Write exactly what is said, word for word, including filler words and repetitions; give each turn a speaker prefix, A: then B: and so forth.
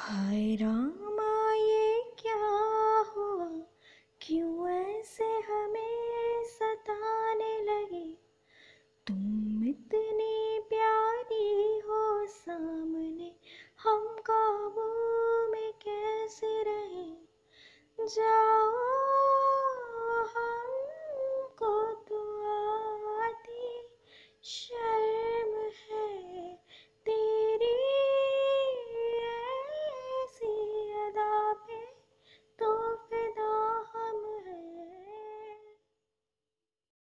A: हाय रामा ये क्या हुआ, क्यों ऐसे हमें सताने लगे। तुम इतनी प्यारी हो सामने, हम काबू में कैसे रहे। जाओ हमको तो आती